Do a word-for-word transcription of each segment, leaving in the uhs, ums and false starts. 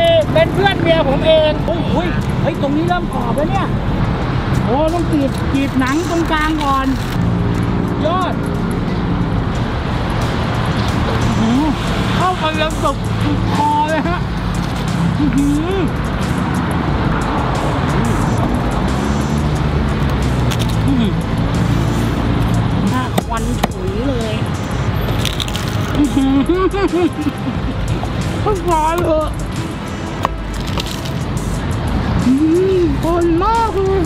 เป็นเพื่อนเมียผมเองโอ้ยเฮ้ยตรงนี้เริ่มกรอบแล้วเนี่ยโอ้ต้องกรีดกรีดหนังตรงกลางก่อนยอดเข้าไปยังสุกสุกคอเลยฮะหน้าควันฉุยเลยก็ร้อนเลยคนมากเลย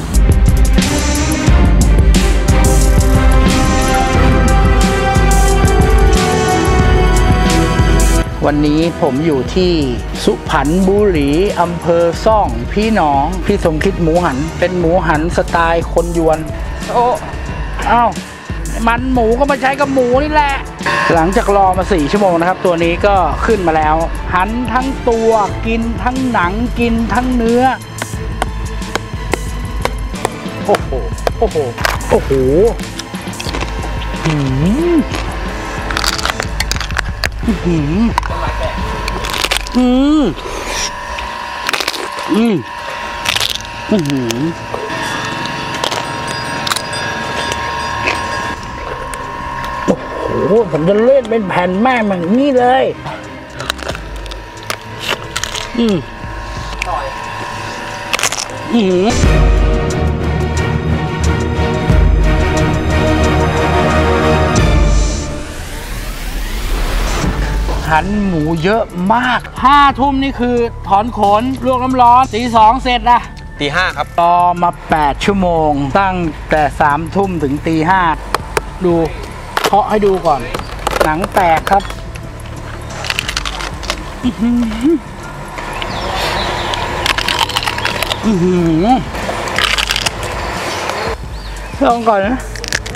วันนี้ผมอยู่ที่สุพรรณบุรีอำเภอซ่องพี่น้องพี่สมคิดหมูหันเป็นหมูหันสไตล์คนยวนโอ้อ้าวมันหมูก็มาใช้กับหมูนี่แหละหลังจากรอมาสี่ชั่วโมงนะครับตัวนี้ก็ขึ้นมาแล้วหันทั้งตัวกินทั้งหนังกินทั้งเนื้อโอ้โหโอ้โหโอ้โหหืมหืมอืมอืมอืมโอ้โหผมจะเล่นเป็นแผ่นแม่แบบนี้เลยอืมอืมหันหมูเยอะมากห้าทุ่มนี่คือถอนขนลวกน้ำร้อนตีสองเสร็จนะตีห้าครับรอมาแปดชั่วโมงตั้งแต่สามทุ่มถึงตีห้าดูเคาะให้ดูก่อนหนังแตกครับอื้อหืออื้อหือลองก่อนนะ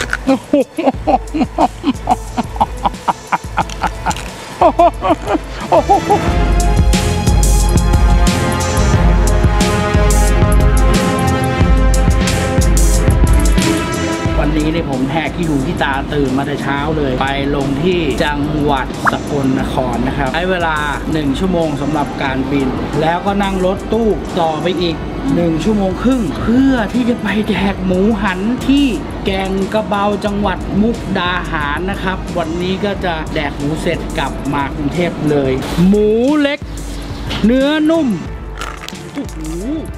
วันนี้เนี่ยผมแหกที่หูที่ตาตื่นมาแต่เช้าเลยไปลงที่จังหวัดสกลนครนะครับใช้เวลาหนึ่งชั่วโมงสำหรับการบินแล้วก็นั่งรถตู้ต่อไปอีกหนึ่งชั่วโมงครึ่งเพื่อที่จะไปแดกหมูหันที่แกงกระเบาจังหวัดมุกดาหารนะครับวันนี้ก็จะแดกหมูเสร็จกลับมากรุงเทพเลยหมูเล็กเนื้อนุ่มโอ้โห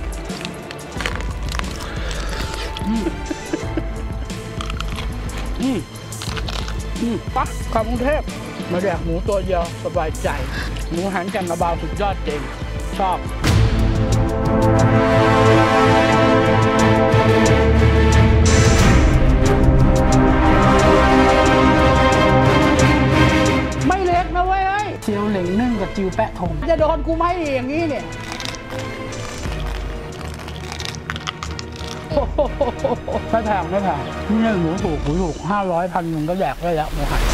อืมอืมปะกลับกรุงเทพมาแดกหมูตัวเดียวสบายใจหมูหันแกงกระเบาสุดยอดจริงชอบไม่เล็กนะเว้ยเจียวเหล่งนึ่งกับจิวแปะทงจะโดนกูไหมอย่างนี้เนี่ยไม่แพงไม่แพงนี่หมูถูกหมูถูกห้าร้อยพันหนึ่งก็แดกได้แล้วหมูหัน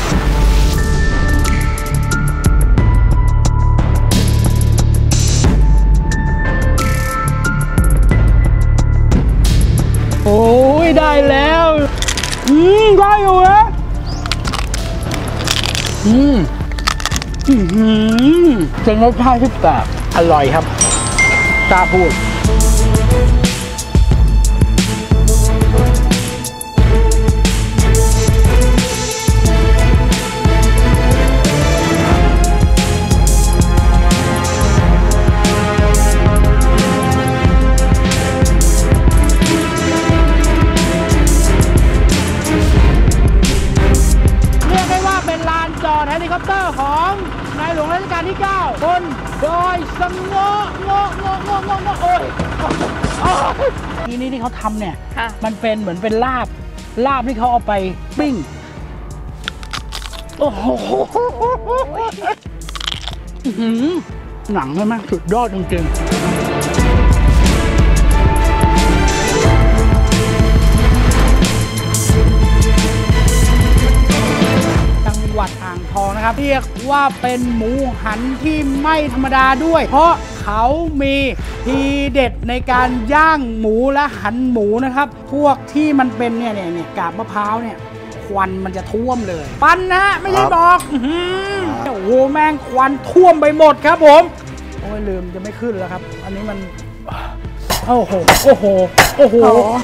โอ้ยได้แล้วอืมได้อยู่นะอืมอืมเป็นรสชาติที่แบบอร่อยครับกล้าพูดเฮลิคอปเตอร์ของนายหลวงรัชกาลที่เก้าบนดอยสะเงาะเงาะเงาะเงาะเงาะเงาะโอ้ยทีนี้ที่เขาทำเนี่ยมันเป็นเหมือนเป็นลาบลาบที่เขาเอาไปปิ้งโอ้โหหนังเลยมั้ยสุดยอดจริงๆจังหวัดอ่างทองนะครับเรียกว่าเป็นหมูหันที่ไม่ธรรมดาด้วยเพราะเขามีทีเด็ดในการย่างหมูและหันหมูนะครับพวกที่มันเป็นเนี่ยเนี่ยกาบมะพร้าวเนี่ยควันมันจะท่วมเลยปันนะไม่ใช่บอกโอ้โหแม่งควันท่วมไปหมดครับผมโอ้ยไม่ลืมจะไม่ขึ้นแล้วครับ อันนี้มันโอ้โหโอ้โหโอ้โห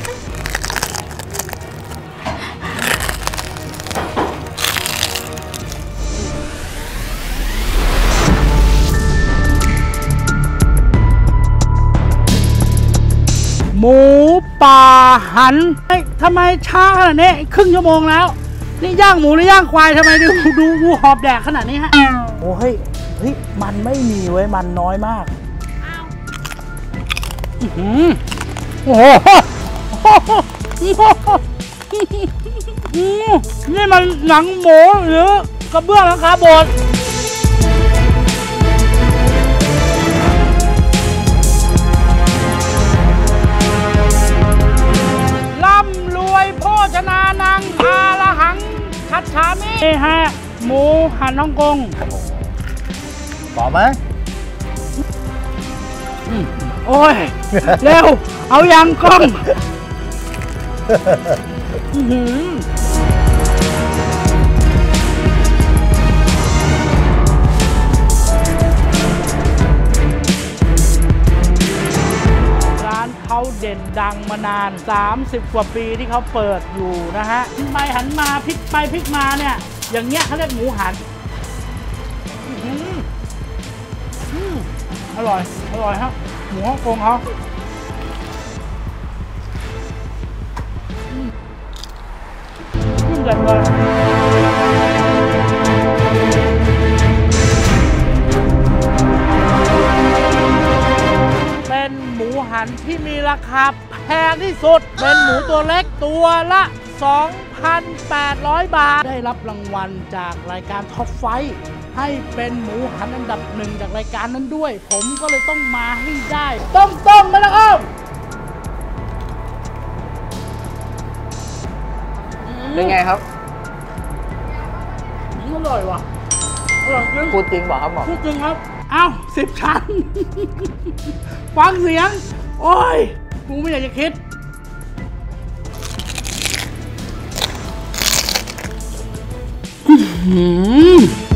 หมูป่าหันเฮ้ยทำไมช้าขนาดนี้ครึ่งชั่วโมงแล้วนี่ย่างหมูหรือย่างควายทำไมดูดูดูหอบแดกขนาดนี้ฮะโอ้เฮ้ยเฮ้ยมันไม่มีเว้ยมันน้อยมากอื้อหือโอ้โหนี่มันหนังหมูหรือกระเบื้องหลังคาโบสถ์โภชนานังอาละหังคัจฉามินี่ฮะหมูหันฮ่องกงต่อไหมโอ้ย เร็วเอายางกล้องเขาเด่นดังมานานสามสิบกว่าปีที่เขาเปิดอยู่นะฮะหันไปหันมาพลิกไปพลิกมาเนี่ยอย่างเงี้ยเขาเรียกหมูหันอร่อยอร่อยครับหมูฮ่องกงเขาขึ้นกันเลยเป็นหมูหันที่มีราคาแพงที่สุดเป็นหมูตัวเล็กตัวละ สองพันแปดร้อย บาทได้รับรางวัลจากรายการท็อปไฟว์ให้เป็นหมูหันอันดับหนึ่งจากรายการนั้นด้วยผมก็เลยต้องมาให้ได้ต้มต้มมาแล้วครับเป็นไงครับอร่อยว่ะอร่อยจริงพูดจริงบอกครับหมอพูดจริงครับอ้าวสิบชั้นฟังเสียงโอ้ยกูไม่อยากจะคิดอืม